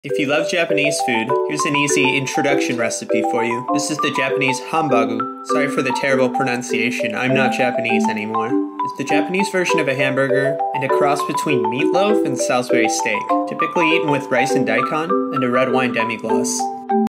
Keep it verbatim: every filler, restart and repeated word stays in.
If you love Japanese food, here's an easy introduction recipe for you. This is the Japanese hambagu. Sorry for the terrible pronunciation, I'm not Japanese anymore. It's the Japanese version of a hamburger and a cross between meatloaf and Salisbury steak, typically eaten with rice and daikon and a red wine demi-glace.